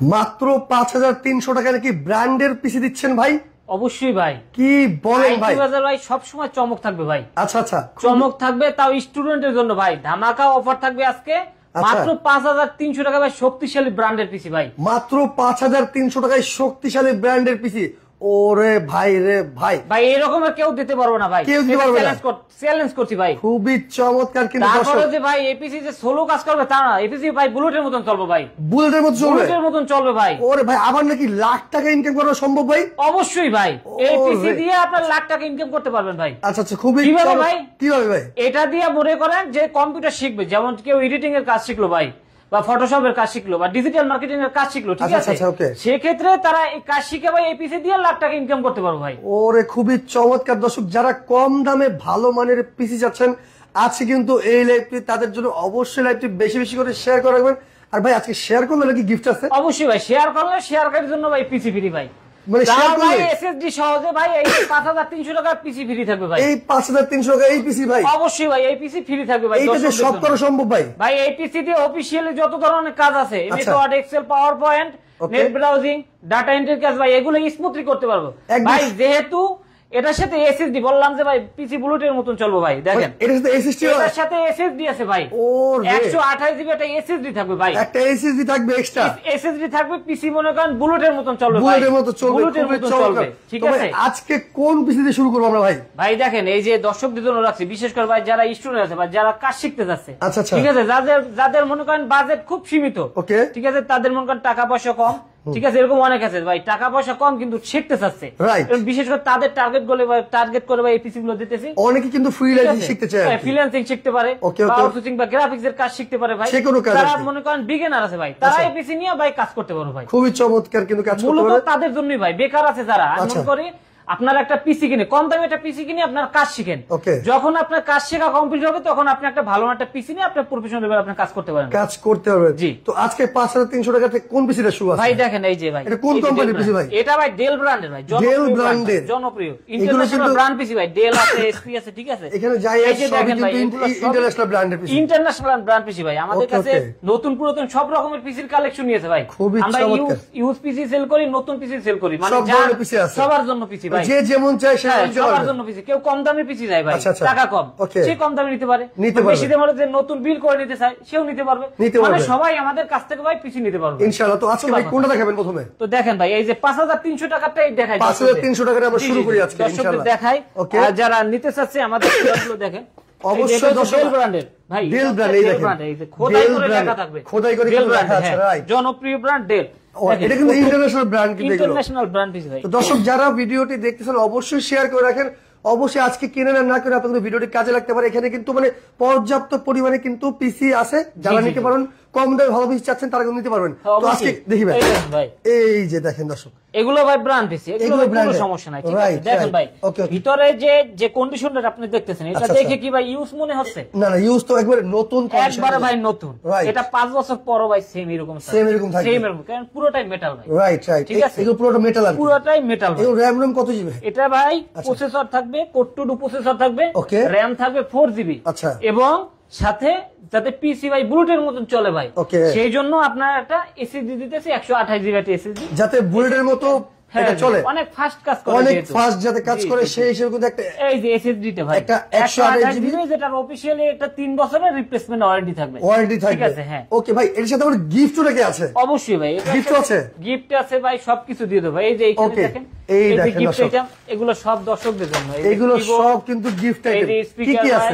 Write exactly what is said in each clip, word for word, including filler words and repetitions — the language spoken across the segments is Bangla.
মাত্র পাঁচ হাজার তিনশো টাকা নাকি ব্র্যান্ডের পিসি দিচ্ছেন ভাই? অবশ্যই ভাই। কি বলেন ভাই? বাজার ভাই সব সময় চমক থাকবে ভাই। আচ্ছা আচ্ছা, চমক থাকবে, তাও স্টুডেন্টের জন্য ভাই ধামাকা অফার থাকবে আজকে মাত্র পাঁচ হাজার তিনশো টাকা ভাই, শক্তিশালী ব্র্যান্ডের পিসি ভাই। মাত্র পাঁচ হাজার তিনশো টাকায় শক্তিশালী ব্র্যান্ডের পিসি। ওরে ভাই রে ভাই, ভাই এরকম আর কেউ দিতে পারবে না ভাই, কেউ দিতে পারবে না, চ্যালেঞ্জ করছি ভাই। খুবই চমৎকার। কিন্তু তারপরে যে ভাই এপিসি যে সোলো কাজ করবে তা না, এপিসি ভাই বুলেটের মতন চলবে ভাই, বুলেটের মতন চলবে, বুলেটের মতন চলবে ভাই। ওরে ভাই, আবার নাকি লাখ টাকা ইনকাম করা সম্ভব ভাই? অবশ্যই ভাই, এই পিসি দিয়ে আপনার লাখ টাকা ইনকাম করতে পারবেন ভাই। আচ্ছা আচ্ছা, খুবই কিভাবে ভাই? কিভাবে ভাই? এটা দিয়ে মনে করেন যে কম্পিউটার শিখবে, যেমন কেউ এডিটিং এর কাজ শিখলো ভাই, বা ফটোশপের কাজ শিখলো, বা ডিজিটাল মার্কেটিং এর কাজ শিখলো, ঠিক আছে, সেক্ষেত্রে তারা এই কাজ শিখে ভাই এই পিসি দিয়ে লাখ টাকা ইনকাম করতে পারবে ভাই। ওরে খুবই চমৎকার। দর্শক, যারা কম দামে ভালো মানের পিসি চাচ্ছেন আজকে কিন্তু এই লাইভটি তাদের জন্য, অবশ্যই লাইভটি বেশি বেশি করে শেয়ার করে রাখবেন। আর ভাই আজকে শেয়ার করলে নাকি গিফট আছে? অবশ্যই ভাই, শেয়ার করলে শেয়ারকারীর জন্য ভাই পিসি ফ্রি ভাই, মানে ভাই এসএসডি সহজে ভাই এই পাঁচ হাজার তিনশো টাকা পিসি ফ্রি থাকবে ভাই। এই পাঁচ হাজার তিনশো টাকা এই পিসি ভাই? অবশ্যই ভাই, এই পিসি ফ্রি থাকবে ভাই। এইটা যে সব করা সম্ভব ভাই? ভাই এই পিসি দিয়ে অফিশিয়ালি যত ধরনের কাজ আছে, MS Word, Excel, PowerPoint, net browsing, data এন্ট্রির কাজ ভাই, এগুলো স্মুথলি করতে পারবো ভাই। যেহেতু এটার সাথে এসএসডি বললাম যে ভাই পিসি বুলেটের মতন চলবে ভাই। দেখেন এটার সাথে এসএসডি, এটার সাথে এসএসডি আছে ভাই। একশো আঠাশ জিবি একটা এসএসডি থাকবে ভাই, একটা এসএসডি থাকবে এক্সট্রা, এসএসডি থাকবে। পিসি মনে করেন বুলেটের মতন চলবে ভাই, বুলেটের মতো চলবে, বুলেটের মতন চলবে, ঠিক আছে। আজকে কোন পিসি দিয়ে শুরু করব আমরা ভাই? ভাই দেখেন, এই যে দর্শকদের জন্য রাখছি, বিশেষ করে ভাই যারা স্টুডেন্ট আছে বা যারা কাজ শিখতে যাচ্ছে, আচ্ছা আচ্ছা, ঠিক আছে, যাদের যাদের মনে করেন বাজেট খুব সীমিত, ওকে, ঠিক আছে, তাদের মনে করেন টাকা পয়সা কম, ঠিক আছে, এরকম অনেক আছে ভাই টাকা পয়সা কম কিন্তু শিখতে চাচ্ছে, বিশেষ করে তাদের টার্গেট গুলো টার্গেট করে ভাই এই পিসি গুলো দিতেছি। অনেকে কিন্তু ফ্রিল্যান্সিং শিখতে চায়, ফ্রিল্যান্সিং শিখতে পারে, আউটসোর্সিং বা গ্রাফিক্স এর কাজ শিখতে পারে ভাই। তারা মনে করেন বিগিনার আছে ভাই, তারা এই পিসি নিয়ে ভাই কাজ করতে পারবে ভাই। খুবই চমৎকার কিন্তু কাজ করতে পারবে, মূলত তাদের জন্যই ভাই। বেকার আছে যারা, আমি মনে করি আপনার একটা পিসি কিনে, কম দামে একটা পিসি কিনে আপনার কাজ শিখেন, যখন আপনার কাজ শেখা কমপ্লিট হবে তখন আপনি একটা ভালো একটা পিসি নিয়ে আপনার প্রফেশনাল লেভেলে আপনি কাজ করতে পারেন, কাজ করতে পারবেন। জি, তো আজকে পাঁচ হাজার তিনশো টাকা থেকে কোন পিসিটা শুরু আছে ভাই? দেখেন এই যে ভাই, এটা কোন কোম্পানির পিসি ভাই? এটা ভাই ডেল ব্র্যান্ডের ভাই, ডেল ব্র্যান্ডের, জনপ্রিয় ইন্টারন্যাশনাল ব্র্যান্ড পিসি ভাই। ডেল আছে, এসপি আছে, ঠিক আছে, এখানে যাই আছে সবই কিন্তু ইন্টারন্যাশনাল ব্র্যান্ডের পিসি, ইন্টারন্যাশনাল ব্র্যান্ড পিসি ভাই। আমাদের কাছে নতুন পুরাতন সব রকমের পিসির কালেকশন নিয়েছে ভাই। আমরা ইউজ ইউজ পিসি সেল করি, নতুন পিসি সেল করি, মানে সবার জন্য পিসি ভাই, যে যেমন চাই সবার জন্য পিসি। কেউ কম দামি পিসি চাই ভাই, টাকা কম, সে কম দামে নিতে পারে, বেশি দামে যে নতুন বিল করে নিতে চায় সেও নিতে পারবে, মানে সবাই আমাদের কাছ থেকে ভাই পিসি নিতে পারবে ইনশাআল্লাহ। তো আজকে ভাই কোনটা দেখাবেন প্রথমে? তো দেখেন ভাই, এই যে পাঁচ হাজার তিনশো টাকাটাই দেখাই, পাঁচ হাজার তিনশো টাকাটা আমরা শুরু করি আজকে ইনশাআল্লাহ, দেখাই। আর যারা নিতে চাচ্ছে আমাদের প্রোডাক্টগুলো দেখেন, অবশ্যই ডেল ব্র্যান্ডের ভাই, ডেল ব্র্যান্ড, এই দেখেন এই যে খোদাই করে লেখা থাকবে, খোদাই করে লেখা আছে, রাইট, জনপ্রিয় ব্র্যান্ড ডেল। এটা কিন্তু ইন্টারন্যাশনাল ব্র্যান্ড, কিন্তু ইন্টারন্যাশনাল ব্র্যান্ড পিসি ভাই। তো দর্শক যারা ভিডিওটি দেখতেছেন অবশ্যই শেয়ার করে রাখেন, অবশ্যই আজকে কিনে না করে আপনাদের ভিডিওটি কাজে লাগতে পারে। এখানে কিন্তু মানে পর্যাপ্ত পরিমাণে কিন্তু পিসি আছে, যারা নিতে পারেন, কম দামে ভালো পিসি চাচ্ছেন তারা কিন্তু নিতে পারবেন। তো আজকে দেখি ভাই, এই যে দেখেন দর্শক, এগুলো ভাই ব্র্যান্ড পিসি, এগুলো কোনো সমস্যা নাই, ঠিক আছে। দেখেন ভাই ভিতরে যে যে কন্ডিশনটা আপনি দেখতেছেন, এটা দেখে কি ভাই ইউজ মনে হচ্ছে? না না, ইউজ তো একবারে নতুন কন্ডিশন, একবারে ভাই নতুন। এটা পাঁচ বছর পরও ভাই সেম এরকম সেম এরকম থাকবে, সেম এরকম, কারণ পুরোটাই মেটাল ভাই, রাইট রাইট, ঠিক আছে, এগুলো পুরোটা মেটাল, আর পুরোটাই মেটাল। এর র‍্যাম রম কত জিবি? এটা ভাই প্রসেসর থাকবে, কোর টু ডু প্রসেসর থাকবে, র‍্যাম থাকবে ফোর জিবি, আচ্ছা, এবং সাথে যাতে পিসি ভাই বুলেটের মতন চলে ভাই, সেই জন্য আপনার একটা এসএসডি দিতেছে একশো আঠাশ জিবি একটা এসএসডি, যাতে বুলেটের মতো এটা চলে, অনেক ফাস্ট কাজ করে, অনেক ফাস্ট যাতে কাজ করে সেই হিসেবে কিন্তু একটা এই যে এসএসডি তে ভাই একটা একশো আঠাশ জিবি, যেটা অফিশিয়ালি একটা তিন বছরের রিপ্লেসমেন্ট ওয়ারেন্টি থাকবে, ওয়ারেন্টি থাকবে, ঠিক আছে। হ্যাঁ, ওকে ভাই, এর সাথে আবার গিফটও নাকি আছে? অবশ্যই ভাই, গিফট আছে, গিফট আছে ভাই, সবকিছু দিয়ে দেব ভাই। এই যে এইখানে দেখেন, এই দেখেন গিফট আইটেম, এগুলো সব দর্শকদের জন্য, এগুলো সব কিন্তু গিফট আইটেম। কি কি আছে?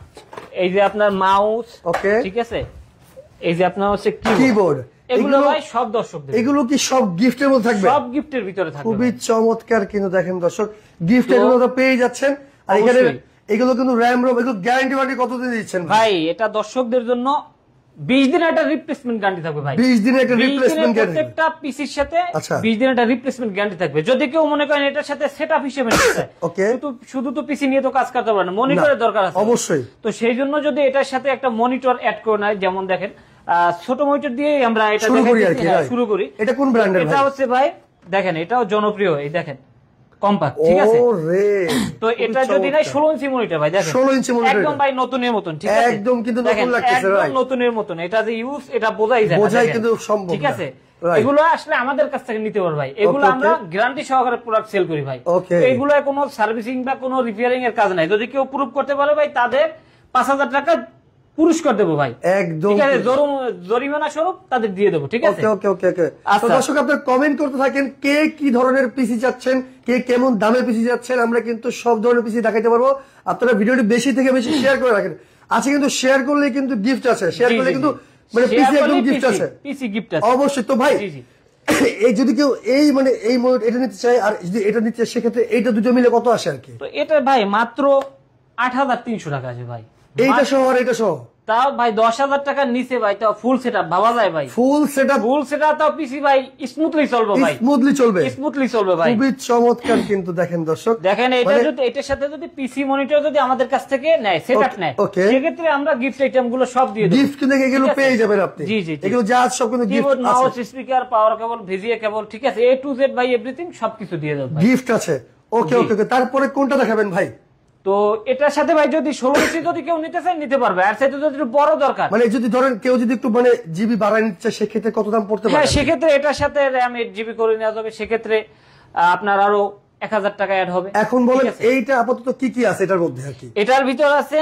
এই যে আপনার মাউস, ওকে, ঠিক আছে, এই যে আপনার হচ্ছে কিবোর্ড, এগুলো ভাই সব দর্শকদের। এগুলো কি সব গিফটের মধ্যে থাকবে? সব গিফটের ভিতরে থাকবে। খুবই চমৎকার কিন্তু দেখেন দর্শক, গিফটের মধ্যে পেয়ে যাচ্ছেন। আর এখানে এগুলো কিন্তু র‍্যাম রম, এগুলো গ্যারান্টি ওয়ারেন্টি কতদিন দিচ্ছেন ভাই? এটা দর্শকদের জন্য বিশ দিনের একটা রিপ্লেসমেন্ট গ্যারান্টি থাকবে ভাই, বিশ দিনের একটা রিপ্লেসমেন্ট গ্যারান্টি, প্রত্যেকটা পিসির সাথে বিশ দিনের একটা রিপ্লেসমেন্ট গ্যারান্টি থাকবে। যদি কেউ মনে করেন এটার সাথে সেটআপ হিসেবে নিতে চায়, ওকে, শুধু শুধু তো পিসি নিয়ে তো কাজ করতে পারে না, মনিটরের দরকার আছে অবশ্যই। তো সেই জন্য যদি এটার সাথে একটা মনিটর অ্যাড করে নেয়, যেমন দেখেন ছোট মনিটর দিয়ে আমরা এটা শুরু করি আর কি, শুরু করি। এটা কোন ব্র্যান্ডের ভাই? এটা হচ্ছে ভাই দেখেন, এটাও জনপ্রিয়, এই দেখেন কম্প্যাক্ট, ঠিক আছে। ওরে, তো এটা যদি নাই ষোলো ইঞ্চি মনিটর ভাই, দেখেন ষোলো ইঞ্চি মনিটর, একদম ভাই নতুনের মতন, ঠিক আছে, একদম কিন্তু নতুন লাগতেছে ভাই, একদম নতুনের মতন। এটা যে ইউজ এটা বোঝাই যায়, বোঝাই কিন্তু সম্ভব, ঠিক আছে। এগুলো আসলে আমাদের কাছ থেকে নিতে পারবে ভাই। এগুলো আমরা গ্যারান্টি সহকারে প্রোডাক্ট সেল করি ভাই। এগুলো কোনো সার্ভিসিং বা কোনো রিপেয়ারিং এর কাজ নাই। যদি কেউ প্রুভ করতে পারে ভাই, তাদের পাঁচ হাজার টাকা পুরস্কার দেবো ভাই, একদম ঠিক আছে, জরিমানা স্বরূপ তাদের দিয়ে দেবো, ঠিক আছে। ওকে ওকে ওকে। দর্শক আপনারা কমেন্ট করতে থাকেন কে কি ধরনের পিসি চাচ্ছেন, কে কেমন দামের পিসি চাচ্ছেন, আমরা কিন্তু সব ধরনের পিসি দেখাতে পারবো। আপনারা ভিডিওটি বেশি থেকে বেশি শেয়ার করে রাখেন। আচ্ছা, কিন্তু শেয়ার করলে কিন্তু গিফট আছে, শেয়ার করলে কিন্তু মানে পিসি একদম গিফট আছে, পিসি গিফট আছে অবশ্যই। তো ভাই এই যদি কেউ এই মানে এই মডেল এটা নিতে চায় আর যদি এটা নিতে চায়, সেক্ষেত্রে এইটা দুটো মিলে কত আসে আর কি? তো এটা ভাই মাত্র আট হাজার তিনশো টাকা আছে ভাই, এইটা সহ আর এটা সহ। তাও ভাই দশ হাজার টাকার নিচে ভাই, তাও ফুল সেটআপ ভাবা যায় ভাই। ফুল সেটআপ ফুল সেটআপ তাও পিসি ভাই স্মুথলি চলবে ভাই, স্মুথলি চলবে, স্মুথলি চলবে ভাই। খুবই চমৎকার কিন্তু দেখেন দর্শক, দেখেন এটা যদি এটার সাথে যদি পিসি মনিটর যদি আমাদের কাছ থেকে নেয়, সেটআপ নেয়, সেক্ষেত্রে আমরা গিফট আইটেম গুলো সব দিয়ে দেব। গিফট কিন্তু এগুলো পেয়ে যাবেন আপনি। জি জি, এগুলো যা সব কিন্তু গিফট আছে, mouse, speaker, power cable, VGA cable, ঠিক আছে, এ টু জেড ভাই এভরিথিং সবকিছু দিয়ে দেব ভাই, গিফট আছে। ওকে ওকে ওকে। তারপরে কোনটা দেখাবেন ভাই? তো এটার সাথে ভাই যদি ষোলো ইঞ্চি যদি কেউ নিতে চায় নিতে পারবে, আর সেটা যদি বড় দরকার, মানে যদি ধরেন কেউ যদি একটু মানে জিবি বাড়ায় নিচ্ছে, সেক্ষেত্রে কত দাম পড়তে পারে? হ্যাঁ, সেক্ষেত্রে এটার সাথে র্যাম এইট জিবি করে নেওয়া যাবে, সেক্ষেত্রে আপনার আরো এক হাজার টাকা অ্যাড হবে। এখন বলেন এইটা আপাতত কি কি আছে এটার মধ্যে আর কি? এটার ভিতর আছে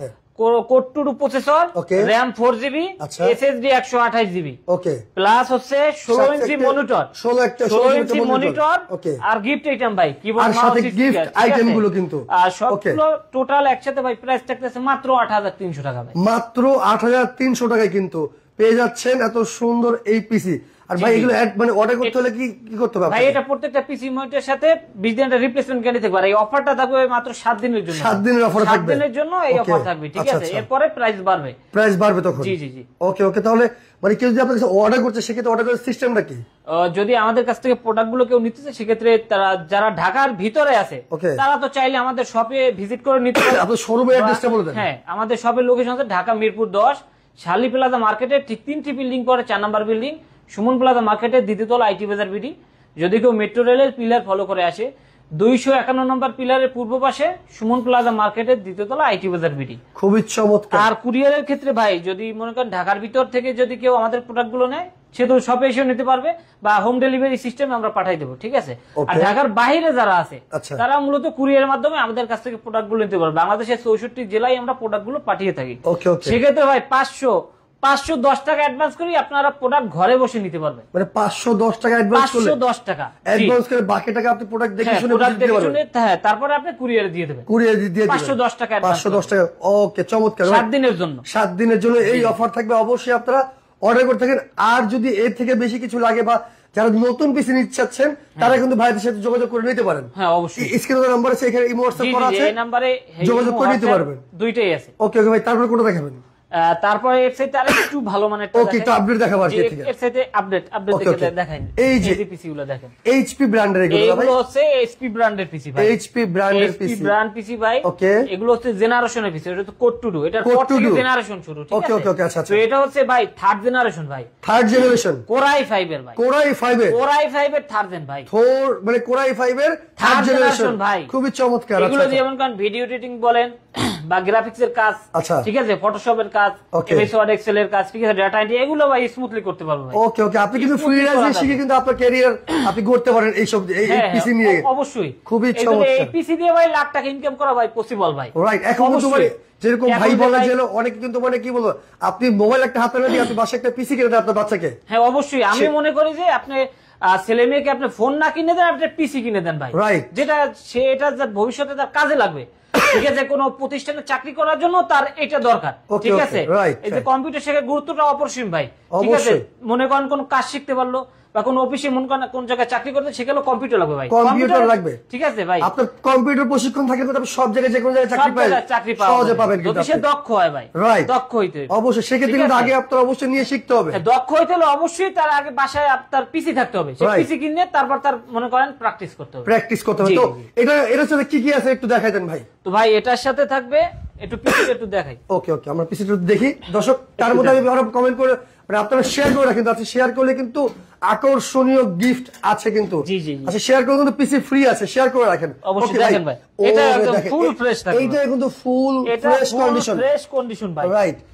core two processor, RAM four GB, SSD একশো আঠাশ জিবি, ওকে, প্লাস হচ্ছে ষোলো ইঞ্চি মনিটর, ষোলো একটা ষোলো ইঞ্চি মনিটর, আর গিফট আইটেম ভাই, কিবোর্ড, মাউস, গিফট আইটেম গুলো কিন্তু আর সবগুলো টোটাল একসাথে ভাই প্রাইস থাকতেছে মাত্র আট হাজার তিনশো টাকা ভাই, মাত্র আট হাজার তিনশো টাকায় কিন্তু পেয়ে যাচ্ছেন এত সুন্দর এই পিসি। আর ভাই এগুলো মানে অর্ডার করতে হলে কি কি করতে হবে ভাই? এটা প্রত্যেকটা পিসি মনিটরের সাথে বিশ দিনের রিপ্লেসমেন্ট গ্যারান্টি থাকবে। আর এই অফারটা থাকবে মাত্র সাত দিনের জন্য, সাত দিনের অফার থাকবে, সাত দিনের জন্য এই অফার থাকবে, ঠিক আছে। এরপরে প্রাইস বাড়বে, প্রাইস বাড়বে তখন। জি জি জি। ওকে ওকে। তাহলে মানে কেউ যদি আপনার কাছে অর্ডার করতে, সেক্ষেত্রে অর্ডার করার সিস্টেমটা কি? যদি আমাদের কাছ থেকে প্রোডাক্ট গুলো কেউ নিতে চায়, সেক্ষেত্রে তারা যারা ঢাকার ভিতরে আছে তারা তো চাইলে আমাদের শপে ভিজিট করে নিতে পারে। আপনার শোরুমের অ্যাড্রেসটা বলে দেন। হ্যাঁ, আমাদের শপের লোকেশন হচ্ছে ঢাকা মিরপুর দশ, শালি প্লাজা মার্কেটের ঠিক তিনটি বিল্ডিং পরে চার নাম্বার বিল্ডিং, সুমন প্লাজা মার্কেটের দ্বিতীয় তলা, আইটি বাজার বিডি। যদি কেউ মেট্রো রেলের পিলার ফলো করে আসে, দুইশো একান্ন নম্বর পিলারের পূর্ব পাশে সুমন প্লাজা মার্কেটের দ্বিতীয় তলা, আইটি বাজার বিডি। খুবই চমৎকার। আর কুরিয়ারের ক্ষেত্রে ভাই যদি মনে করেন ঢাকার ভিতর থেকে যদি কেউ আমাদের প্রোডাক্ট গুলো নেয়, সে তো শপে এসেও নিতে পারবে বা হোম ডেলিভারি সিস্টেমে আমরা পাঠাই দেবো, ঠিক আছে। আর ঢাকার বাইরে যারা আছে তারা মূলত কুরিয়ারের মাধ্যমে আমাদের কাছ থেকে প্রোডাক্ট গুলো নিতে পারবে। বাংলাদেশের চৌষট্টি জেলায় আমরা প্রোডাক্ট গুলো পাঠিয়ে থাকি। সেক্ষেত্রে ভাই পাঁচশো পাঁচশো দশ টাকা অ্যাডভান্স করি আপনারা প্রোডাক্ট ঘরে বসে নিতে পারবেন। মানে পাঁচশো দশ টাকা অ্যাডভান্স করলে, পাঁচশো দশ টাকা অ্যাডভান্স করে বাকি টাকা আপনি প্রোডাক্ট দেখে শুনে দিতে পারবেন। হ্যাঁ, তারপরে আপনি কুরিয়ারে দিয়ে দেবেন, কুরিয়ারে দিয়ে দিবেন পাঁচশো দশ টাকা, পাঁচশো দশ টাকা। ওকে, চমৎকার। সাত দিনের জন্য, সাত দিনের জন্য এই অফার থাকবে। অবশ্যই আপনারা অর্ডার করতে থাকেন। আর যদি এর থেকে বেশি কিছু লাগে বা যারা নতুন পিসি নিতে চাচ্ছেন, তারা কিন্তু ভাইদের সাথে যোগাযোগ করে নিতে পারেন। হ্যাঁ, অবশ্যই স্ক্রিনের নাম্বার আছে, এখানে ইমো হোয়াটসঅ্যাপ করা আছে, এই নম্বরে যোগাযোগ করে নিতে পারবেন। দুইটাই আছে। ওকে ওকে ভাই, তারপরে কোনটা দেখাবেন? তারপরে এর সাথে আরো একটু ভালো মানে ওকে, একটু আপডেট দেখাবো আর কি। ঠিক আছে, এর সাথে আপডেট আপডেট দেখে দেখাই। এই যে পিসি গুলো দেখেন, এইচপি ব্র্যান্ডের এগুলো ভাই, এগুলো হচ্ছে এইচপি ব্র্যান্ডের পিসি ভাই, এইচপি ব্র্যান্ডের পিসি, এইচপি ব্র্যান্ড পিসি ভাই। ওকে, এগুলো হচ্ছে জেনারেশনের পিসি, এটা তো কোড টু ডু, এটা ফোর থেকে জেনারেশন শুরু, ঠিক আছে। ওকে ওকে ওকে। আচ্ছা, তো এটা হচ্ছে ভাই থার্ড জেনারেশন ভাই, থার্ড জেনারেশন কোরাই ফাইভ এর ভাই, কোরাই ফাইভ এর, কোরাই ফাইভ এর থার্ড জেন ভাই, ফোর মানে কোরাই ফাইভ এর থার্ড জেনারেশন ভাই, খুবই চমৎকার। এগুলো যেমন কারণ ভিডিও এডিটিং বলেন বা গ্রাফিক্স এর কাজ, ঠিক আছে, ফটোশপ এর কাজ, এমএস ওয়ার্ড, এক্সেল এর কাজ, ঠিক আছে, ডাটা এন্ট্রি, এগুলো ভাই স্মুথলি করতে পারবে ভাই। ওকে ওকে। আপনি কিন্তু ফ্রিল্যান্সিং শিখে কিন্তু আপনার ক্যারিয়ার আপনি করতে পারেন এই সব এই পিসি নিয়ে। অবশ্যই, খুবই চমৎকার। এই পিসি দিয়ে ভাই লাখ টাকা ইনকাম করা ভাই পসিবল ভাই। রাইট। এখন কিন্তু ভাই যেরকম ভাই বলা গেল, অনেক কিন্তু মানে কি বলবো, আপনি মোবাইল একটা হাতে নিয়ে আপনি বাসায় একটা পিসি কিনে দেন আপনার বাচ্চাকে। হ্যাঁ, অবশ্যই। আমি মনে করি যে আপনি ছেলে মেয়েকে আপনি ফোন না কিনে দেন, আপনি পিসি কিনে দেন ভাই, রাইট, যেটা সে এটা ভবিষ্যতে তার কাজে লাগবে, ঠিক আছে। কোনো প্রতিষ্ঠানে চাকরি করার জন্য তার এটা দরকার, ঠিক আছে। এই যে কম্পিউটার শেখার গুরুত্বটা অপরিসীম ভাই, ঠিক আছে। মনে করেন কোন কাজ শিখতে পারলো বা কোন অফিসে মনে করেন কোন জায়গায় চাকরি করতে, সেখানে কম্পিউটার লাগবে ভাই, কম্পিউটার লাগবে, ঠিক আছে ভাই। আপনার কম্পিউটার প্রশিক্ষণ থাকলে তো আপনি সব জায়গায় যে কোনো জায়গায় চাকরি পাবেন, চাকরি সহজে পাবেন, কিন্তু সে দক্ষ হয় ভাই, রাইট, দক্ষ হইতে অবশ্যই। সেক্ষেত্রে কিন্তু আগে আপনার অবশ্যই নিয়ে শিখতে হবে। দক্ষ হইতে হলে অবশ্যই তার আগে বাসায় আপনার পিসি থাকতে হবে, সেই পিসি কিনে তারপর তার মনে করেন প্র্যাকটিস করতে হবে, প্র্যাকটিস করতে হবে। তো এটা এর সাথে কি কি আছে একটু দেখাই দেন ভাই। তো ভাই এটার সাথে থাকবে একটু পিসি একটু দেখাই। ওকে ওকে, আমরা পিসিটা দেখি দর্শক। তার মধ্যে আমি আরো কমেন্ট করে মানে আপনারা শেয়ার করে রাখেন, আছে শেয়ার করলে কিন্তু আকর্ষণীয় গিফট আছে কিন্তু। জি জি, আচ্ছা, শেয়ার করলে কিন্তু পিসি ফ্রি আছে, শেয়ার করে রাখেন অবশ্যই। দেখেন ভাই, এটা একদম ফুল ফ্রেশ থাকবে, এইটা কিন্তু full fresh condition, fresh condition ভাই, রাইট।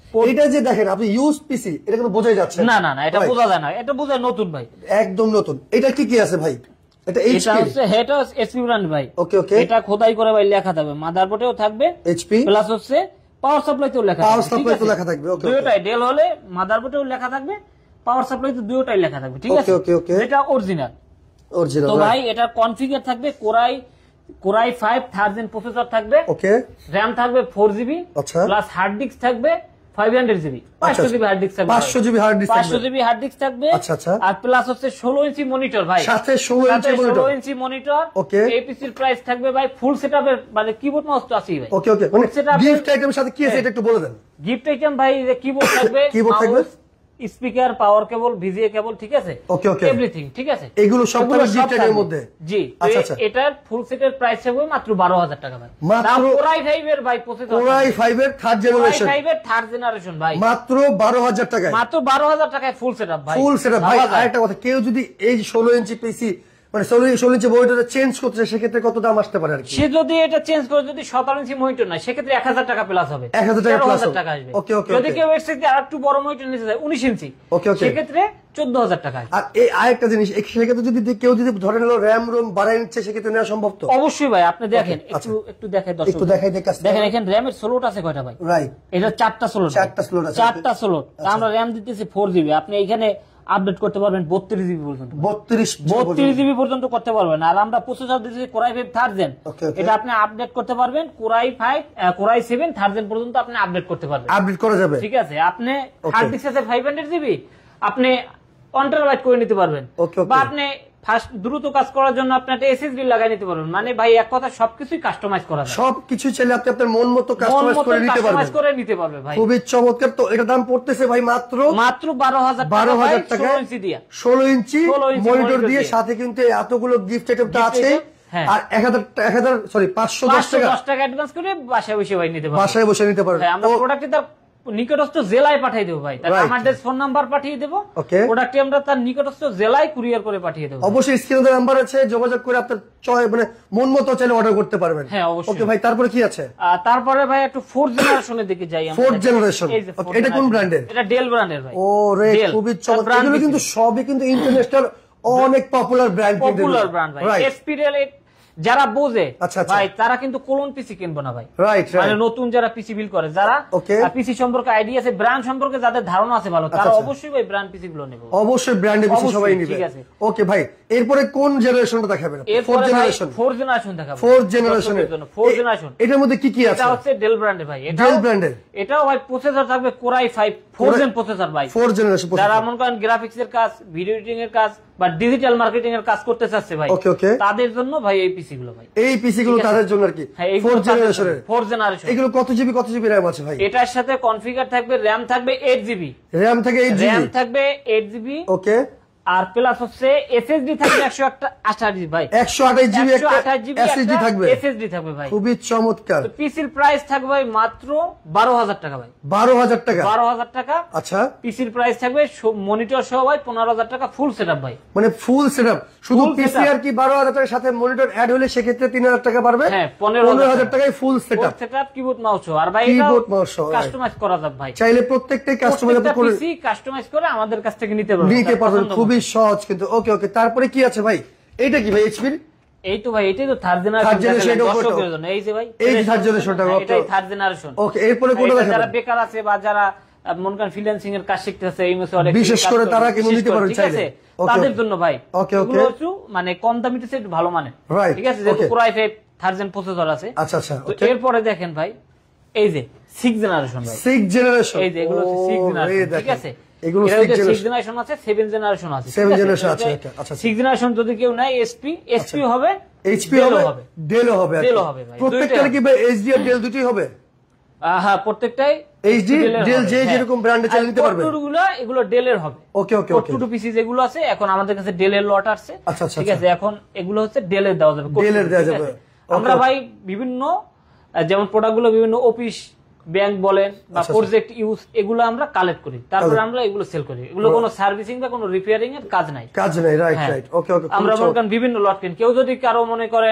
এটা যে দেখেন আপনি ইউজ পিসি, এটা কিন্তু বোঝাই যাচ্ছে না। না না এটা বোঝা যায় না, এটা বোঝায় নতুন ভাই, একদম নতুন। এটা কি কি আছে ভাই? এটা এটা হচ্ছে এটা এইচপি ব্র্যান্ড ভাই। ওকে ওকে, এটা খোদাই করে ভাই লেখা থাকবে, মাদারবোর্ডেও থাকবে এইচপি, প্লাস হচ্ছে পাওয়ার সাপ্লাইতেও লেখা থাকবে। পাওয়ার সাপ্লাইতেও লেখা থাকবে। ওকে, দুটোটাই ডেল হলে মাদারবোর্ডেও লেখা থাকবে, পাওয়ার সাপ্লাইতে দুটোটাই লেখা থাকবে, ঠিক আছে? ওকে ওকে, এটা অরিজিনাল অরিজিনাল। তো ভাই এটা কনফিগার থাকবে core i core i five third gen processor থাকবে। ওকে, র‍্যাম থাকবে ফোর জিবি, আচ্ছা, প্লাস হার্ড ডিস্ক থাকবে ফাইভ হান্ড্রেড জিবি, পাঁচশো জিবি হার্ড ডিস্ক থাকবে, পাঁচশো জিবি হার্ড ডিস্ক, পাঁচশো জিবি হার্ড ডিস্ক থাকবে। আচ্ছা আচ্ছা, আর প্লাস হচ্ছে ষোলো ইঞ্চি মনিটর ভাই, সাথে ষোলো ইঞ্চি মনিটর, ষোলো ইঞ্চি মনিটর। ওকে, এপিসির প্রাইস থাকবে ভাই ফুল সেটআপের, মানে কিবোর্ড মাউস তো আছেই ভাই। ওকে ওকে, মানে গিফট আইটেমের সাথে কি আছে এটা একটু বলে দেন। গিফট আইটেম ভাই যে কিবোর্ড থাকবে, কিবোর্ড থাকবে, speaker, power cable, VGA cable, ঠিক আছে? ওকে ওকে, এভরিথিং ঠিক আছে, এগুলো সব থাকবে গিফট আইটেমের মধ্যে। জি, আচ্ছা আচ্ছা, এটার ফুল সেটের প্রাইস থাকবে মাত্র বারো হাজার টাকা ভাই। মাত্র কোরাই ফাইভ এর ভাই প্রসেসর, কোরাই ফাইভ এর থার্ড জেনারেশন, কোরাই ফাইভ এর থার্ড জেনারেশন ভাই, মাত্র বারো হাজার টাকায়, মাত্র বারো হাজার টাকায় ফুল সেটআপ ভাই, ফুল সেটআপ ভাই। আরেকটা কথা, কেউ যদি এই ষোলো ইঞ্চি পিসি মানে ষোলো ইঞ্চি মনিটরটা চেঞ্জ করতে সেক্ষেত্রে কত দাম আসতে পারে আর কি? সে যদি এটা চেঞ্জ করে যদি সতেরো ইঞ্চি মনিটর না, সেক্ষেত্রে এক হাজার টাকা প্লাস হবে, এক হাজার টাকা প্লাস টাকা আসবে। ওকে ওকে, যদি কেউ এর থেকে আরেকটু বড় মনিটর নিতে চায় উনিশ ইঞ্চি, ওকে ওকে, সেক্ষেত্রে চোদ্দ হাজার টাকা আসবে। আর এই আরেকটা জিনিস, সেক্ষেত্রে যদি কেউ যদি ধরে নিল র‍্যাম রোম বাড়াই নিচ্ছে সেক্ষেত্রে নেওয়া সম্ভব তো? অবশ্যই ভাই, আপনি দেখেন একটু একটু দেখাই দর্শক, একটু দেখাই দেখ, দেখেন এখানে র‍্যামের স্লট আছে কয়টা ভাই? রাইট, এটা চারটা স্লট, চারটা স্লট আছে, চারটা স্লট। আমরা র‍্যাম দিতেছি ফোর জিবি, আপনি এখানে আপডেট করতে পারবেন বত্রিশ জিবি পর্যন্ত, বত্রিশ বত্রিশ জিবি পর্যন্ত করতে পারবেন। আর আমরা প্রসেসর দিতেছি কোরাই ফাইভ থার্ড জেন, এটা আপনি আপডেট করতে পারবেন core i five core i seven third gen পর্যন্ত আপনি আপডেট করতে পারবেন, আপডেট করা যাবে, ঠিক আছে? আপনি হার্ড ডিস্ক আছে ফাইভ হান্ড্রেড জিবি, আপনি ওয়ান টেরাবাইট করে নিতে পারবেন, বা আপনি ফাস্ট দ্রুত কাজ করার জন্য আপনি একটা এসএসডি লাগাই নিতে পারবেন। মানে ভাই এক কথা সবকিছুই কাস্টমাইজ করা যায়, সবকিছু চাইলে আপনি আপনার মন মতো কাস্টমাইজ করে নিতে পারবেন, কাস্টমাইজ করে নিতে পারবে ভাই। খুবই চমৎকার। তো এটা দাম পড়তেছে ভাই মাত্র মাত্র বারো হাজার বারো হাজার টাকা, ষোলো ইঞ্চি দিয়ে, ষোলো ইঞ্চি মনিটর দিয়ে, সাথে কিন্তু এতগুলো গিফট আইটেমটা আছে। আর এক হাজার এক হাজার সরি পাঁচশো দশ টাকা দশ টাকা অ্যাডভান্স করে বাসায় বসে ভাই নিতে পারবেন, বাসায় বসে নিতে পারবেন। আমরা প্রোডাক্টটি তার নিকটস্থ জেলায় পাঠিয়ে দেবো ভাই, তার আমাদের ফোন নাম্বার পাঠিয়ে দেবো, প্রোডাক্টটি আমরা তার নিকটস্থ জেলায় কুরিয়ার করে পাঠিয়ে দেবো। অবশ্যই স্ক্রিনে নাম্বার আছে, যোগাযোগ করে আপনার চয় মানে মন মতো চাইলে অর্ডার করতে পারবেন। হ্যাঁ অবশ্যই। ওকে ভাই, তারপরে কি আছে? তারপরে ভাই একটু ফোর্থ জেনারেশনের দিকে যাই আমরা। ফোর্থ জেনারেশন, এটা কোন ব্র্যান্ডের? এটা ডেল ব্র্যান্ডের ভাই। ও রে, খুবই চমৎকার। এগুলো কিন্তু সবই কিন্তু ইন্টারন্যাশনাল অনেক পপুলার ব্র্যান্ড, পপুলার ব্র্যান্ড ভাই। এসপি ডেল যারা বোঝে আচ্ছা ভাই তারা কিন্তু কোলন পিসি কিনবো না ভাই, রাইট, মানে নতুন যারা পিসি বিল করে, যারা পিসি সম্পর্কে আইডিয়া আছে, ব্র্যান্ড সম্পর্কে যাদের ধারণা আছে ভালো, তারা অবশ্যই ভাই ব্র্যান্ড পিসি গুলো নেবে, অবশ্যই ব্র্যান্ডের পিসি সবাই নেবে। ঠিক আছে, ওকে ভাই। এরপরে কোন জেনারেশনটা দেখাবেন? ফোর্থ জেনারেশন, ফোর্থ জেনারেশন দেখাবো। ফোর্থ জেনারেশনের জন্য ফোর্থ জেনারেশন, এটার মধ্যে কি কি আছে? এটা হচ্ছে ডেল ব্র্যান্ডের ভাই, এটা ডেল ব্র্যান্ডের, এটাও ভাই প্রসেসর থাকবে core i five four gen processor ভাই, ফোর্থ জেনারেশন। যারা মনে করেন গ্রাফিক্স এর কাজ, ভিডিও এডিটিং এর কাজ বা ডিজিটাল মার্কেটিং এর কাজ করতে চাচ্ছে ভাই, ওকে ওকে, তাদের জন্য ভাই এই পিসি গুলো ভাই, এই পিসি গুলো তাদের জন্য আর কি। ফোর্থ জেনারেশনের, ফোর্থ জেনারেশন। এগুলো কত জিবি কত জিবি র‍্যাম আছে ভাই? এটার সাথে কনফিগার থাকবে, র‍্যাম থাকবে এইট জিবি, র‍্যাম থাকে এইট জিবি, র‍্যাম থাকবে এইট জিবি, ওকে। আর প্লাস হচ্ছে এসএসডি থাকবে একশো আঠাশ জিবি ভাই, একশো আঠাশ জিবি একটা এসএসডি থাকবে, এসএসডি থাকবে ভাই, খুবই চমৎকার। পিসির প্রাইস থাকবে ভাই মাত্র বারো হাজার টাকা ভাই, বারো হাজার টাকা, বারো হাজার টাকা। আচ্ছা, পিসির প্রাইস থাকবে মনিটর সহ ভাই পনেরো হাজার টাকা ফুল সেটআপ ভাই, মানে ফুল সেটআপ। শুধু পিসি আর কি বারো হাজার টাকার সাথে মনিটর অ্যাড হলে সেক্ষেত্রে তিন হাজার টাকা পারবে। হ্যাঁ, পনেরো হাজার টাকায় full setup, setup keyboard mouse. আর ভাই কিবোর্ড মাউস কাস্টমাইজ করা যাবে ভাই, চাইলে প্রত্যেকটাই কাস্টমাইজ করে পিসি কাস্টমাইজ করে আমাদের কাছ থেকে নিতে পারবেন, নিতে পারবেন, খুবই সহজ কিন্তু। ওকে ওকে, তারপরে কি আছে ভাই? এইটা কি ভাই? এইচপি? এই তো ভাই, এটাই তো থার্ড জেনারেশন দর্শকদের জন্য। এই যে ভাই, এই থার্ড জেনারেশনটা, এটাই থার্ড জেনারেশন। ওকে, এরপরে কোনটা দেখাবেন? যারা বেকার আছে বা যারা মনে করেন ফ্রিল্যান্সিং এর কাজ শিখতেছে, এই মাসে অনেক বিশেষ করে তারা কিন্তু নিতে পারবে চাইলে, তাদের জন্য ভাই। ওকে ওকে, এগুলো মানে কম দামিতে একটু ভালো মানে, ঠিক আছে, যেহেতু core i five third gen processor আছে। আচ্ছা আচ্ছা, তো এরপরে দেখেন ভাই, এই যে সিক্স জেনারেশন ভাই, সিক্স জেনারেশন, এই যে এগুলো সিক্স জেনারেশন, ঠিক আছে। এগুলো সিক্স জেনারেশন আছে, সেভেন জেনারেশন আছে, সেভেন জেনারেশন আছে। আচ্ছা, সিক্স জেনারেশন যদি কেউ নাই, এসপি এসপি হবে, এইচপি হবে, ডেলও হবে, ডেলও হবে ভাই। প্রত্যেকটা কি ভাই এইচডি আর ডেল দুটোই হবে? হ্যাঁ, প্রত্যেকটাই এইচডি ডেল যে যেরকম ব্র্যান্ডে চাইলে নিতে পারবে। এগুলো এগুলো ডেলের হবে। ওকে ওকে ওকে, টু পিসি যেগুলো আছে এখন আমাদের কাছে ডেলের লট আসছে, আচ্ছা আচ্ছা, ঠিক আছে। এখন এগুলো হচ্ছে ডেলের দেওয়া যাবে, ডেলের দেওয়া যাবে। আমরা ভাই বিভিন্ন যেমন প্রোডাক্টগুলো বিভিন্ন অফিস, ব্যাংক বলেন বা প্রজেক্ট ইউজ, এগুলো আমরা কালেক্ট করি, তারপরে আমরা এগুলো সেল করি। এগুলো কোনো সার্ভিসিং বা কোনো রিপেয়ারিং এর কাজ নাই, কাজ নাই। Right right, okay okay. আমরা মনে করেন বিভিন্ন লট কিন। কেউ যদি কারো মনে করেন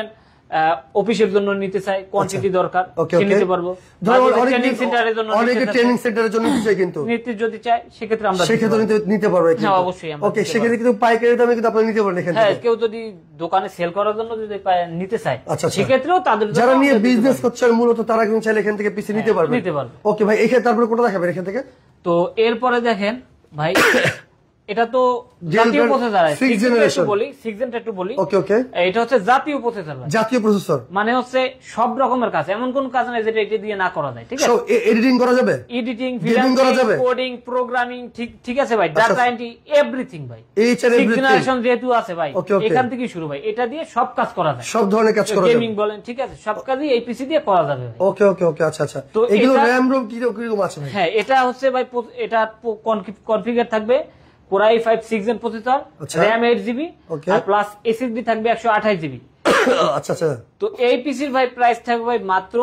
অফিসের জন্য নিতে চাই, কোয়ান্টিটি দরকার নিতে পারবো, ট্রেনিং সেন্টারের জন্য অনেকে ট্রেনিং সেন্টারের জন্য নিতে চাই, কিন্তু নিতে যদি চাই সেক্ষেত্রে আমরা সেক্ষেত্রে নিতে পারবো। হ্যাঁ অবশ্যই। ওকে, সেক্ষেত্রে কিন্তু পাইকারি দামে কিন্তু আপনি নিতে পারেন এখান থেকে। হ্যাঁ, কেউ যদি দোকানে সেল করার জন্য যদি নিতে চায় সেক্ষেত্রেও তাদের যারা নিয়ে বিজনেস করছেন মূলত তারা কিন্তু চাইলে এখান থেকে পিসি নিতে পারবে নিতে পারবে। ওকে ভাই, এখানে তারপরে কোনটা দেখাবেন এখান থেকে? তো এরপরে দেখেন ভাই, এটা তো জাতীয় প্রসেসর, সিক্স জেনারেশন বলি, সিক্স জেন একটু বলি। ওকে ওকে, এটা হচ্ছে জাতীয় প্রসেসর, জাতীয় প্রসেসর মানে হচ্ছে সব রকমের কাজ, এমন কোন কাজ নাই যেটা এটা দিয়ে না করা যায়। ঠিক আছে, এডিটিং করা যাবে, এডিটিং, ফ্রিল্যান্সিং, কোডিং, প্রোগ্রামিং, ঠিক ঠিক আছে ভাই, ডাটা এন্ট্রি, এভরিথিং ভাই। সিক্স জেনারেশন যেহেতু আছে ভাই, এখান থেকে শুরু ভাই, এটা দিয়ে সব কাজ করা যায়, সব ধরনের কাজ করা যায়, গেমিং বলেন, ঠিক আছে, সব কাজই এই পিসি দিয়ে করা যাবে ভাই। ওকে ওকে ওকে, আচ্ছা আচ্ছা। তো এগুলো র‍্যাম রোম কি রকম আছে ভাই? হ্যাঁ, এটা হচ্ছে ভাই, এটা কনফিগার থাকবে Core i five six gen processor, RAM eight GB আর প্লাস এসএসডি থাকবে একশো আঠাশ জিবি। আচ্ছা আচ্ছা। তো এই পিসির ভাই প্রাইস থাকবে ভাই মাত্র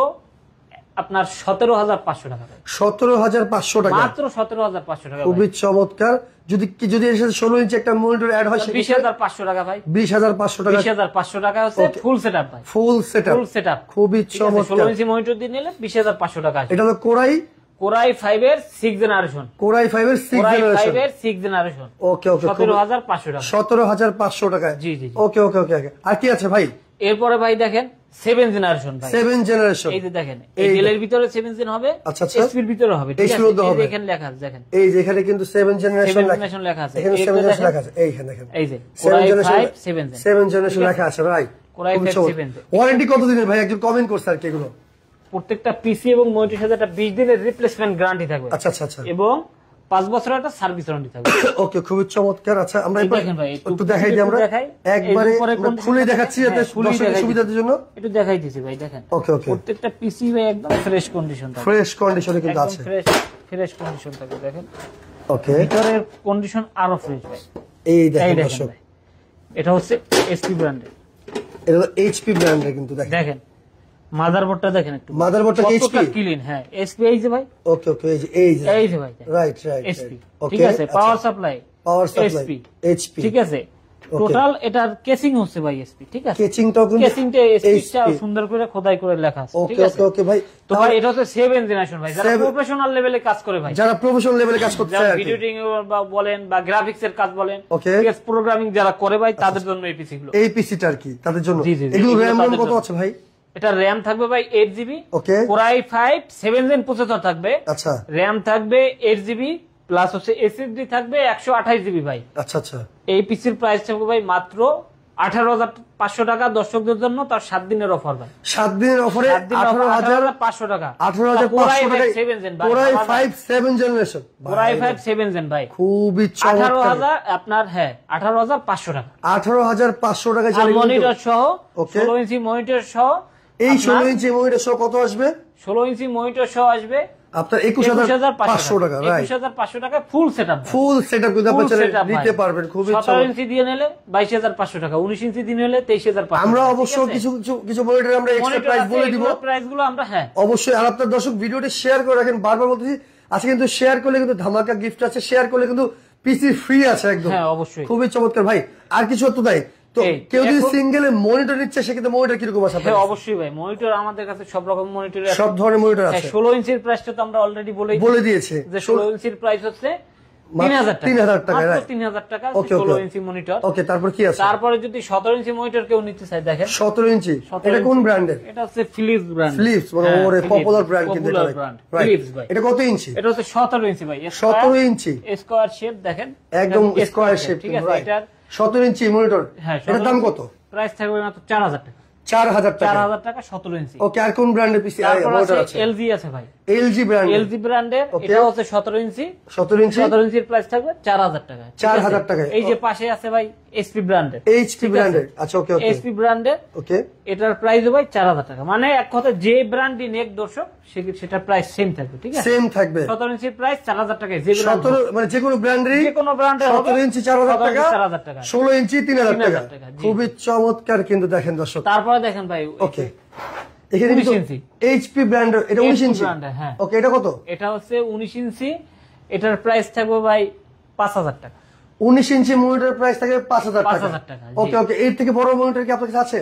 আপনার সতেরো হাজার পাঁচশো টাকা। সতেরো হাজার পাঁচশো টাকা, মাত্র সতেরো হাজার পাঁচশো টাকা, খুবই চমৎকার। যদি যদি এর সাথে ষোলো ইঞ্চি একটা মনিটর অ্যাড হয় বিশ হাজার পাঁচশো টাকা ভাই, বিশ হাজার পাঁচশো টাকা, বিশ হাজার পাঁচশো টাকা হচ্ছে ফুল সেটআপ ভাই, ফুল সেটআপ, ফুল সেটআপ খুবই চমৎকার। ষোলো ইঞ্চি মনিটর দিয়ে নিলে বিশ হাজার পাঁচশো টাকা। এটা হলো Core i Core i five এর six generation, Core i five এর সিক্স জেনারেশন, এর সিক্স জেনারেশন। ওকে ওকে, সতেরো হাজার পাঁচশো টাকা, সতেরো হাজার পাঁচশো টাকা। জি জি, ওকে ওকে ওকে। আর কি আছে ভাই? এরপরে ভাই দেখেন সেভেন জেনারেশন ভাই, সেভেন জেনারেশন। এই যে দেখেন, এই ডেলের ভিতরে সেভেন জেন হবে, আচ্ছা আচ্ছা, এসপির ভিতরে হবে, ঠিক আছে, এই দেখেন লেখা আছে, দেখেন এই যে এখানে কিন্তু সেভেন জেনারেশন লেখা আছে, এখানে সেভেন জেনারেশন লেখা আছে, এইখানে দেখেন এই যে Core i five seven gen, seven generation লেখা আছে ভাই। Core i five seven gen. Warranty কত দিনের ভাই? একজন কমেন্ট করছে আর কি, এগুলো প্রত্যেকটা পিসি এবং মনিটরের সাথে একটা বিশ দিনের রিপ্লেসমেন্ট গ্যারান্টি থাকবে। আচ্ছা আচ্ছা আচ্ছা, এবং পাঁচ বছরের একটা সার্ভিস ওয়ারেন্টি থাকবে। ওকে, খুবই চমৎকার। আচ্ছা, আমরা দেখেন ভাই, একটু দেখাই দিই, আমরা একবারে খুলে দেখাচ্ছি যাতে দর্শকের সুবিধার জন্য একটু দেখাই দিছি ভাই। দেখেন, ওকে ওকে, প্রত্যেকটা পিসি ভাই একদম ফ্রেশ কন্ডিশন থাকবে, ফ্রেশ কন্ডিশনে কিন্তু আছে, ফ্রেশ ফ্রেশ কন্ডিশন থাকবে। দেখেন, ওকে, ভিতরের কন্ডিশন আরো ফ্রেশ ভাই। এই দেখেন দর্শক, এটা হচ্ছে এইচপি ব্র্যান্ডের, এটা হলো এইচপি ব্র্যান্ডের, কিন্তু দেখেন দেখেন মাদারবোর্ডটা দেখেন একটু, মাদারবোর্ডটা এইচপি ক্লিন। হ্যাঁ, এইচপি এই যে ভাই, ওকে ওকে, এই যে এই যে এই যে ভাই, রাইট রাইট, এইচপি, ঠিক আছে। Power supply, power supply HP, ঠিক আছে। টোটাল এটার কেসিং হচ্ছে ভাই এইচপি, ঠিক আছে, কেসিংটাও কিন্তু কেসিংটা এইচপিটা সুন্দর করে খোদাই করে লেখা আছে, ঠিক আছে। ওকে ওকে ভাই। তো ভাই এটা হচ্ছে সেভেন জেনারেশন ভাই, যারা প্রফেশনাল লেভেলে কাজ করে ভাই, যারা প্রফেশনাল লেভেলে কাজ করতে চায়, ভিডিও এডিটিং বা বলেন বা গ্রাফিক্স এর কাজ বলেন, ঠিক আছে, প্রোগ্রামিং যারা করে ভাই, তাদের জন্য এই পিসি গুলো, এই পিসিটা আর কি তাদের জন্য। এগুলো র‍্যাম রম কত আছে ভাই? এটা র‍্যাম থাকবে ভাই eight GB, okay, Core i five seven gen processor থাকবে, আচ্ছা, র‍্যাম থাকবে এইট জিবি প্লাস হচ্ছে এসএসডি থাকবে একশো আঠাশ জিবি ভাই। আচ্ছা আচ্ছা, এই পিসির প্রাইস থাকবে ভাই মাত্র আঠারো হাজার পাঁচশো টাকা দর্শকদের জন্য, তার সাত দিনের অফার ভাই, সাত দিনের অফারে আঠারো হাজার পাঁচশো টাকা, আঠারো হাজার পাঁচশো টাকা সেভেন জেন ভাই, Core i five seven generation, Core i five seven gen ভাই, খুবই চমৎকার। আঠারো হাজার আপনার, হ্যাঁ আঠারো হাজার পাঁচশো টাকা, আঠারো হাজার পাঁচশো টাকা, মনিটর সহ, ষোলো ইঞ্চি মনিটর সহ। এই ষোলো ইঞ্চি মনিটর সহ কত আসবে? ষোলো ইঞ্চি মনিটর সহ আসবে আপনার একুশ হাজার পাঁচশো টাকা, একুশ হাজার পাঁচশো টাকা ফুল সেটআপ, ফুল সেটআপ কিন্তু আপনি নিতে পারবেন। খুবই সতেরো ইঞ্চি দিয়ে নিলে বাইশ হাজার পাঁচশো টাকা, উনিশ ইঞ্চি দিয়ে নিলে তেইশ হাজার পাঁচশো। আমরা অবশ্য কিছু কিছু কিছু মনিটর আমরা এক্সট্রা প্রাইস বলে দিব, প্রাইস গুলো আমরা, হ্যাঁ অবশ্যই। আর আপনার দর্শক ভিডিওটি শেয়ার করে রাখেন, বারবার বলতেছি আজকে কিন্তু শেয়ার করলে কিন্তু ধামাকা গিফট আছে, শেয়ার করলে কিন্তু পিসি ফ্রি আছে একদম, হ্যাঁ অবশ্যই, খুবই চমৎকার ভাই। আর কিছু তো তাই তো, কেউ যদি সিঙ্গেল মনিটর নিচ্ছে সেক্ষেত্রে মনিটর কিরকম আছে? হ্যাঁ অবশ্যই ভাই, মনিটর আমাদের কাছে সব রকম মনিটর আছে, সব ধরনের মনিটর আছে। ষোলো ইঞ্চির প্রাইসটা তো আমরা অলরেডি বলে দিয়েছি যে ষোলো ইঞ্চির প্রাইস হচ্ছে তিন হাজার টাকা, তিন হাজার টাকা, তিন হাজার টাকা ষোলো ইঞ্চি মনিটর। ওকে, তারপর কি আছে? তারপরে যদি সতেরো ইঞ্চি মনিটর কেউ নিতে চায়, দেখেন সতেরো ইঞ্চি, এটা কোন ব্র্যান্ডের? এটা হচ্ছে ফিলিপস ব্র্যান্ড, ফিলিপস মানে ওরে পপুলার ব্র্যান্ড কিন্তু, ফিলিপস ভাই। এটা কত ইঞ্চি? এটা হচ্ছে সতেরো ইঞ্চি ভাই, সতেরো ইঞ্চি স্কয়ার শেপ, দেখেন একদম স্কয়ার শেপ, ঠিক আছে। এটার সতেরো ইঞ্চি মনিটর, হ্যাঁ, এটার দাম কত? প্রাইস থাকবে মাত্র চার হাজার টাকা, চার হাজার টাকা, চার হাজার টাকা সতেরো ইঞ্চি। ওকে, আর কোন ব্র্যান্ডের পিসি আছে? এলজি আছে ভাই, এলজি ব্র্যান্ড, এলজি ব্র্যান্ডের, এটা হচ্ছে সতেরো ইঞ্চি, সতেরো ইঞ্চি, সতেরো ইঞ্চির প্রাইস থাকবে চার হাজার টাকা, চার হাজার টাকা। এই যে পাশে আছে ভাই এইচপি ব্র্যান্ডের, এইচপি ব্র্যান্ডের, আচ্ছা ওকে ওকে, এইচপি ব্র্যান্ডের, ওকে, এটার প্রাইস ভাই চার হাজার টাকা। মানে এক কথা যে ব্র্যান্ডই নেক দর্শক সেটার প্রাইস সেম থাকবে, ঠিক আছে, সেম থাকবে। সতেরো ইঞ্চির প্রাইস চার হাজার টাকা, যে সতেরো মানে যে কোনো ব্র্যান্ডেরই, যে কোনো ব্র্যান্ডের হবে, সতেরো ইঞ্চি চার হাজার টাকা, চার হাজার টাকা, ষোলো ইঞ্চি তিন হাজার টাকা, খুবই চমৎকার কিন্তু দেখেন দর্শক। তারপরে দেখেন ভাই, ওকে, এখানে এইচপি ব্র্যান্ড, এটা উনিশ ইঞ্চি, হ্যাঁ ওকে, এটা কত? এটা হচ্ছে উনিশ ইঞ্চি, এটার প্রাইস থাকবে ভাই পাঁচ হাজার টাকা, উনিশ ইঞ্চি মনিটর প্রাইস থাকবে পাঁচ হাজার টাকা, টাকা। ওকে ওকে, এর থেকে বড় মনিটর কি আপনার কাছে আছে?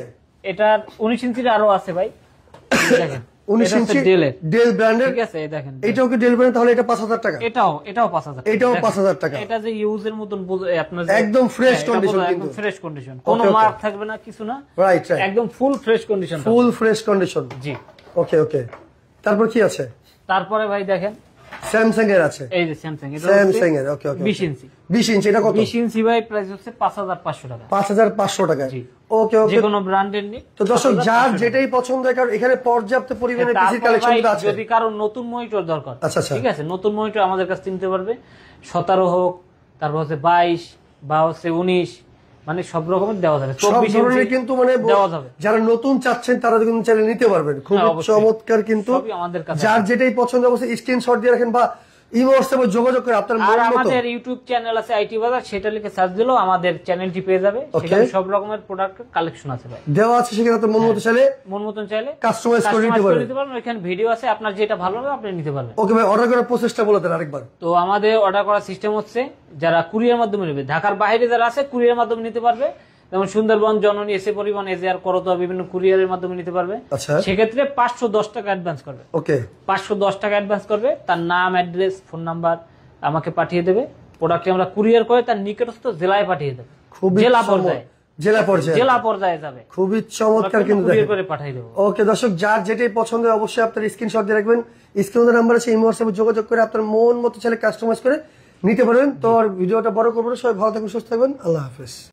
এটার উনিশ ইঞ্চির আরো আছে ভাই, দেখেন উনিশ ইঞ্চি ডেল ব্র্যান্ডের, ঠিক আছে দেখেন এটাও কি ডেল ব্র্যান্ড, তাহলে এটা পাঁচ হাজার টাকা, এটাও এটাও পাঁচ হাজার, এটাও পাঁচ হাজার টাকা। এটা যে ইউজের মতন আপনার একদম ফ্রেশ কন্ডিশন, কিন্তু ফ্রেশ কন্ডিশন, কোনো মার্ক থাকবে না, কিছু না, রাইট রাইট, একদম full fresh condition, full fresh condition. জি ওকে ওকে, তারপর কি আছে? তারপরে ভাই দেখেন স্যামসাং এর আছে, এই যে স্যামসাং, এটা স্যামসাং এর, ওকে ওকে, বিশ ইঞ্চি, বিশ ইঞ্চি, এটা কত? বিশ ইঞ্চি ভাই প্রাইস হচ্ছে পাঁচ হাজার পাঁচশো টাকা, পাঁচ হাজার পাঁচশো টাকা। জি ওকে ওকে, যে কোনো ব্র্যান্ডের নি। তো দর্শক যার যেটাই পছন্দ হয়, কারণ এখানে পর্যাপ্ত পরিমাণে পিসি কালেকশন আছে। যদি কারো নতুন মনিটর দরকার, আচ্ছা আচ্ছা, ঠিক আছে, নতুন মনিটর আমাদের কাছে নিতে পারবে, সতেরো হোক, তারপর হচ্ছে বাইশ বা হচ্ছে উনিশ, মানে সব রকমের দেওয়া যাবে, সব ধরনের কিন্তু মানে দেওয়া যাবে। যারা নতুন চাচ্ছেন তারা কিন্তু চাইলে নিতে পারবেন, খুব চমৎকার। কিন্তু আমাদের কাছে যার যেটাই পছন্দ অবশ্যই স্ক্রিনশট দিয়ে রাখেন বা ইমো হোয়াটসঅ্যাপে যোগাযোগ করে আপনার আর মন মতো। আমাদের ইউটিউব চ্যানেল আছে আইটি বাজার, সেটা লিখে সার্চ দিলেও আমাদের চ্যানেলটি পেয়ে যাবে, সেখানে সব রকমের প্রোডাক্টের কালেকশন আছে ভাই, দেওয়া আছে, সেখানে আপনার মন মতো চাইলে মন মতন চাইলে কাস্টমাইজ করে নিতে পারবেন। এখানে ভিডিও আছে, আপনার যেটা ভালো লাগে আপনি নিতে পারবেন। ওকে ভাই, অর্ডার করার প্রসেসটা বলে দেন আরেকবার। তো আমাদের অর্ডার করার সিস্টেম হচ্ছে, যারা কুরিয়ার মাধ্যমে নেবে, ঢাকার বাইরে যারা আছে কুরিয়ার মাধ্যমে নিতে পারবে, যেমন সুন্দরবন, জননী, এসে পরিবহন, এজেআর, করতোয়া, বিভিন্ন কুরিয়ারের মাধ্যমে নিতে পারবে। আচ্ছা, সেক্ষেত্রে পাঁচশো দশ টাকা অ্যাডভান্স করবে। ওকে, পাঁচশো দশ টাকা অ্যাডভান্স করবে, তার নাম, অ্যাড্রেস, ফোন নাম্বার আমাকে পাঠিয়ে দেবে, প্রোডাক্টটি আমরা কুরিয়ার করে তার নিকটস্থ জেলায় পাঠিয়ে দেবে, জেলা পর্যায়ে, জেলা পর্যায়ে, জেলা পর্যায়ে যাবে, খুবই চমৎকার কিন্তু কুরিয়ার করে পাঠিয়ে দেবো। ওকে দর্শক, যার যেটাই পছন্দ হয় অবশ্যই আপনার স্ক্রিনশট দিয়ে রাখবেন, স্ক্রিনের নাম্বার আছে, ইমো হোয়াটসঅ্যাপে যোগাযোগ করে আপনার মন মতো চাইলে কাস্টমাইজ করে নিতে পারবেন। তো আর ভিডিওটা বড় করবো না, সবাই ভালো থাকবেন, সুস্থ থাকবেন, আল্লাহ হাফেজ।